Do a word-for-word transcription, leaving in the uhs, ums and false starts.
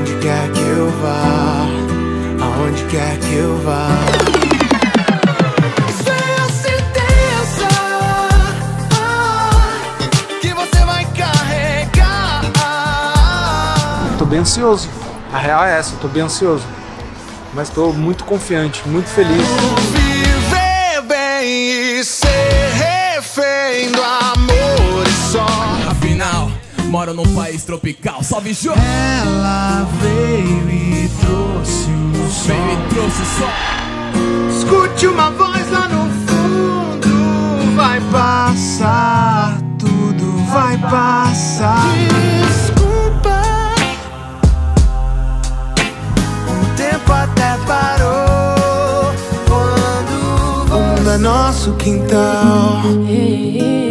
aonde quer que eu vá, aonde quer que eu vá. Tenha certeza que você vai carregar. Tô bem ansioso. A real é essa, eu tô bem ansioso. Mas tô muito confiante, muito feliz. Viver bem e ser refém do amor e só. Afinal, moro num país tropical. Salve, Jô! Ela veio e trouxe o som. Veio e trouxe o som. Escute uma voz lá no fundo. Vai passar, tudo vai passar. Desculpa, O tempo até parou quando o mundo é nosso quintal.